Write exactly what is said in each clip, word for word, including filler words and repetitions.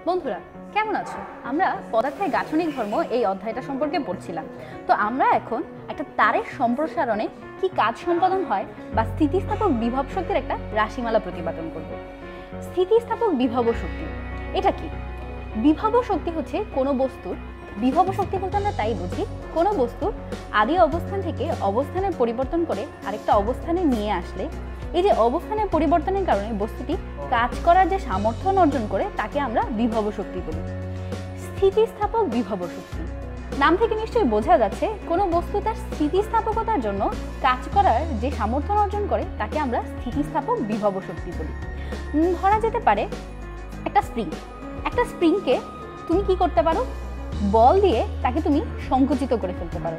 বন্ধুরা কেমন আছো? আমরা পদার্থের গাঠনিক ধর্ম এই অধ্যায়টা সম্পর্কে পড়ছিলাম। তো আমরা এখন একটা তারের সম্প্রসারণে কি কাজ সম্পাদন হয় বা স্থিতিস্থাপক বিভব শক্তির একটা রাশিমালা প্রতিপাদন করব। স্থিতিস্থাপক বিভব শক্তি এটা কি? বিভব শক্তি হচ্ছে কোনো বস্তুর, বিভব শক্তি বলতে আমরা তাই বুঝি কোনো বস্তুর আদি অবস্থান থেকে অবস্থানের পরিবর্তন করে আরেকটা অবস্থানে নিয়ে আসলে এই যে অবস্থানের পরিবর্তনের কারণে বস্তুটি কাজ করার যে সামর্থ্য অর্জন করে তাকে আমরা বিভব শক্তি বলি। স্থিতিস্থাপক বিভব শক্তি নাম থেকে নিশ্চয়ই বোঝা যাচ্ছে কোনো বস্তু তার স্থিতিস্থাপকতার জন্য কাজ করার যে সামর্থ্য অর্জন করে তাকে আমরা স্থিতিস্থাপক বিভব শক্তি বলি। ধরা যেতে পারে একটা স্প্রিং, একটা স্প্রিংকে তুমি কি করতে পারো? বল দিয়ে তাকে তুমি সংকুচিত করে ফেলতে পারো।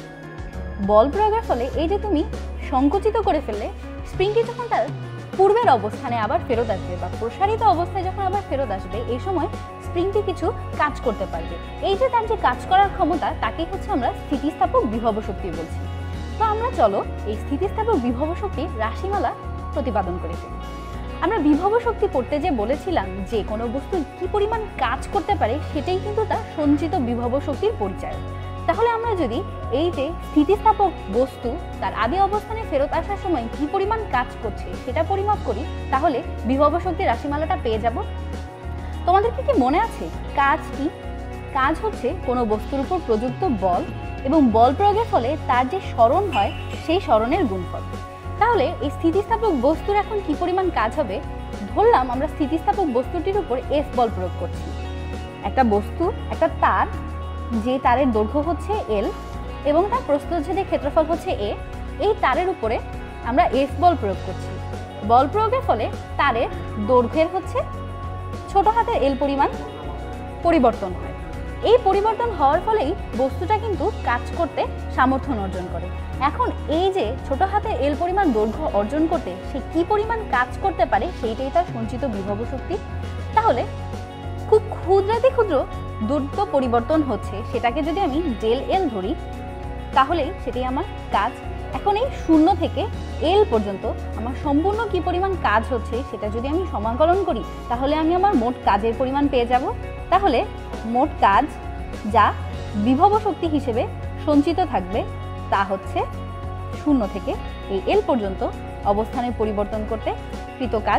বল প্রয়োগের ফলে এই যে তুমি সংকুচিত করে ফেললে স্প্রিংটি যখন তার পূর্বের অবস্থানে আবার ফেরত আসবে বা প্রসারিত অবস্থায় যখন আবার ফেরত আসবে এই সময় স্প্রিংটি কিছু কাজ করতে পারবে। এই যে তার যে কাজ করার ক্ষমতা তাকেই হচ্ছে আমরা স্থিতিস্থাপক বিভব শক্তি বলছি। তো আমরা চলো এই স্থিতিস্থাপক বিভব শক্তির রাশিমালা প্রতিপাদন করে ফেলি। আমরা বিভব শক্তি পড়তে যে বলেছিলাম যে কোনো বস্তু কি পরিমাণ কাজ করতে পারে সেটাই কিন্তু তার সঞ্চিত বিভব শক্তির পরিচয়। তাহলে আমরা যদি এই যে স্থিতিস্থাপক বস্তু তার আদি অবস্থানে ফেরত আসার সময় কি পরিমাণ কাজ করছে সেটা পরিমাপ করি তাহলে বিভব শক্তির রাশিমালাটা পেয়ে যাব। তোমাদেরকে কি মনে আছে কাজ কি? কাজ হচ্ছে কোনো বস্তুর উপর প্রযুক্ত বল এবং বল প্রয়োগের ফলে তার যে স্মরণ হয় সেই স্মরণের গুণফল। তাহলে এই স্থিতিস্থাপক বস্তুর এখন কি পরিমাণ কাজ হবে? ধরলাম আমরা স্থিতিস্থাপক বস্তুটির উপর এফ বল প্রয়োগ করছি। একটা বস্তু, একটা তার, যে তারের দৈর্ঘ্য হচ্ছে এল এবং তার প্রস্থচ্ছেদের ক্ষেত্রফল হচ্ছে এ, এই তারের উপরে আমরা এফ বল প্রয়োগ করছি। বল প্রয়োগের ফলে তারের দৈর্ঘ্যের হচ্ছে ছোট হাতের এল পরিমাণ পরিবর্তন হয়। এই পরিবর্তন হওয়ার ফলেই বস্তুটা কিন্তু কাজ করতে সামর্থ্য অর্জন করে। এখন এই যে ছোট হাতের এল পরিমাণ দৈর্ঘ্য অর্জন করতে সে কি পরিমাণ কাজ করতে পারে সেইটাই তার সঞ্চিত বিভব শক্তি। তাহলে খুব ক্ষুদ্রাতি ক্ষুদ্র দ্রুত পরিবর্তন হচ্ছে সেটাকে যদি আমি ডেল এল ধরি তাহলেই সেটাই আমার কাজ। এখন এই শূন্য থেকে এল পর্যন্ত আমার সম্পূর্ণ কি পরিমাণ কাজ হচ্ছে সেটা যদি আমি সমাকলন করি তাহলে আমি আমার মোট কাজের পরিমাণ পেয়ে যাব। তাহলে মোট কাজ যা বিভব শক্তি হিসেবে সঞ্চিত থাকবে তা হচ্ছে শূন্য থেকে এই এল পর্যন্ত অবস্থানের পরিবর্তন করতে কৃত কাজ।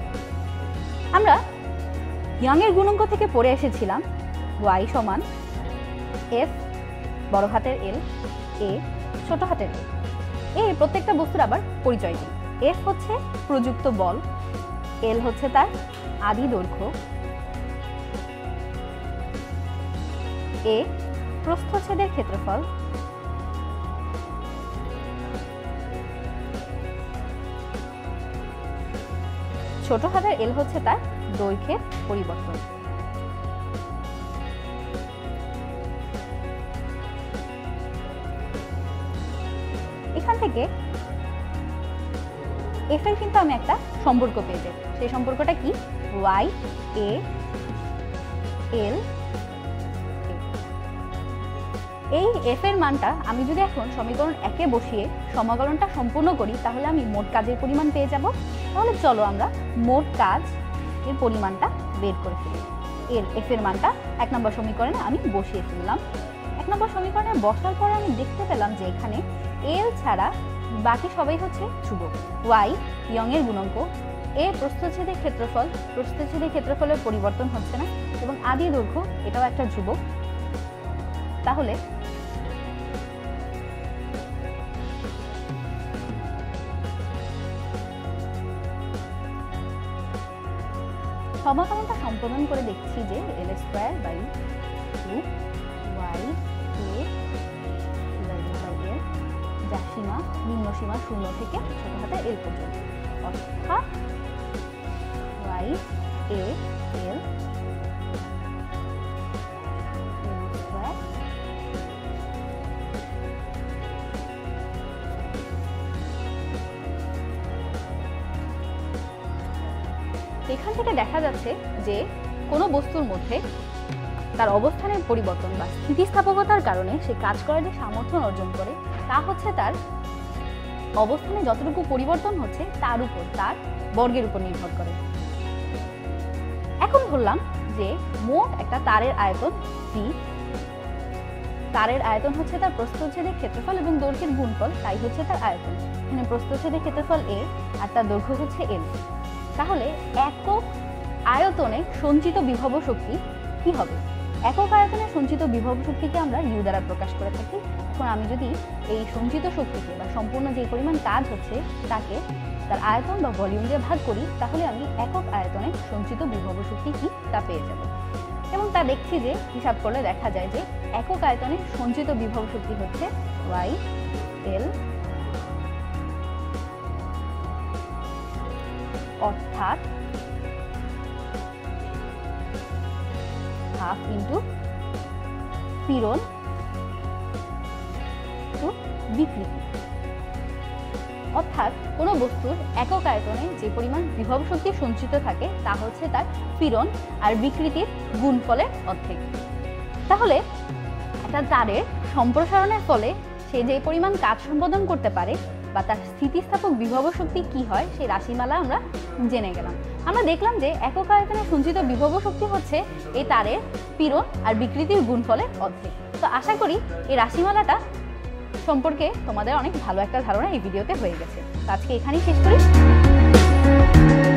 আমরা ইয়ংয়ের গুণাঙ্ক থেকে পড়ে এসেছিলাম ওয়াই সমান এফ বড় হাতের এল এ ছোট হাতের এল। এই প্রত্যেকটা বস্তুর আবার পরিচয় দিই। এফ হচ্ছে প্রযুক্ত বল, এল হচ্ছে তার আদি দৈর্ঘ্য, এ প্রস্থচ্ছেদের ক্ষেত্রফল, ছোট হাতের এল হচ্ছে তার দৈর্ঘ্যের পরিবর্তন। এখান থেকে এফ এর কিন্তু আমি একটা সম্পর্ক পেয়ে যাই। সেই সম্পর্কটা কি? Y A L. এই এফ এর মানটা আমি যদি এখন সমীকরণ একে বসিয়ে সমাকলনটা সম্পূর্ণ করি তাহলে আমি মোট কাজের পরিমাণ পেয়ে যাব। তাহলে চলো আমরা মোট কাজ এর পরিমাণটা বের করে ফেলি। এর এফ এর মানটা এক নম্বর সমীকরণে আমি বসিয়ে ফেললাম। এক নম্বর সমীকরণে বসার পরে আমি দেখতে পেলাম যে এখানে এল ছাড়া বাকি সবাই হচ্ছে ধ্রুবক। ওয়াই ইয়ংয়ের গুণাঙ্ক, এ প্রস্থচ্ছেদের ক্ষেত্রফল, প্রস্থচ্ছেদের ক্ষেত্রফলের পরিবর্তন হচ্ছে না এবং আদি দৈর্ঘ্য এটাও একটা ধ্রুবক। তাহলে সমাকলনটা সম্পাদন করে দেখছি যে L square by two Y A divided by L যা সীমা নিম্ন সীমা শূন্য থেকে ছোট হাতের এল পর্যন্ত, অর্থাৎ ওয়াই এ এল স্কোয়ার। এখান থেকে দেখা যাচ্ছে যে কোনো বস্তুর মধ্যে তার অবস্থানের পরিবর্তন বা স্থিতিস্থাপকতার কারণে সে কাজ করার যে সামর্থ্য অর্জন করে তা হচ্ছে তার অবস্থানে যতটুকু পরিবর্তন হচ্ছে তার উপর, তার বর্গের উপর নির্ভর করে। এখন ধরলাম যে মোট একটা তারের আয়তন ভি, তারের আয়তন হচ্ছে তার প্রস্থচ্ছেদের ক্ষেত্রফল এবং দৈর্ঘ্যের গুণফল, তাই হচ্ছে তার আয়তন। এখানে প্রস্থচ্ছেদের ক্ষেত্রফল এ আর তার দৈর্ঘ্য হচ্ছে এল। তাহলে একক আয়তনে সঞ্চিত বিভব শক্তি কি হবে? একক আয়তনে সঞ্চিত বিভব শক্তিকে আমরা ইউ দ্বারা প্রকাশ করে থাকি। এখন আমি যদি এই সঞ্চিত শক্তিকে বা সম্পূর্ণ যে পরিমাণ কাজ হচ্ছে তাকে তার আয়তন বা ভলিউম দিয়ে ভাগ করি, তাহলে আমি একক আয়তনে সঞ্চিত বিভব শক্তি কি তা পেয়ে যাব। এবং তা দেখছি যে হিসাব করলে দেখা যায় যে একক আয়তনে সঞ্চিত বিভব শক্তি হচ্ছে ওয়াই এল, অর্থাৎ হাফ ইন্টু পীড়ন টু বিকৃতি। অর্থাৎ কোনো বস্তুর একক আয়তনে যে পরিমাণ বিভব শক্তি সঞ্চিত থাকে তা হচ্ছে তার পীড়ন আর বিকৃতির গুণফলের অর্ধেক। তাহলে একটা তারের সম্প্রসারণের ফলে সে যে পরিমাণ কাজ সম্পাদন করতে পারে বা তার স্থিতিস্থাপক বিভব শক্তি কি হয় সেই রাশিমালা আমরা জেনে গেলাম। আমরা দেখলাম যে একক আয়তনে সঞ্চিত বিভব শক্তি হচ্ছে এই তারের পীড়ন আর বিকৃতির গুণফলের অর্ধেক। তো আশা করি এই রাশিমালাটা সম্পর্কে তোমাদের অনেক ভালো একটা ধারণা এই ভিডিওতে হয়ে গেছে। তো আজকে এখানেই শেষ করি।